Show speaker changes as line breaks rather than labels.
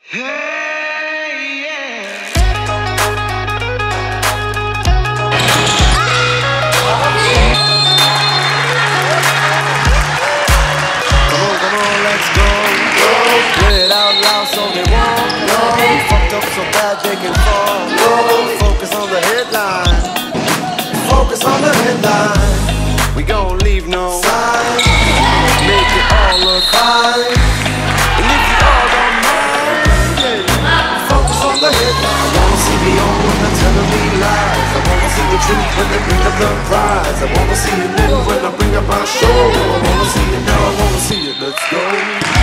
Hey, yeah. Come on, let's go. Let it out loud so they won't know. We fucked up so bad they can fall. Focus on the headline. Focus on the headline. We gon' leave no sign. Make it all look fine. And if you all don't mind, yeah, focus on the headline. I wanna see the old when they're telling me lies. I wanna see the truth when they bring up the prize. I wanna see it then when I bring up my show. I wanna see it now, I wanna see it, let's go.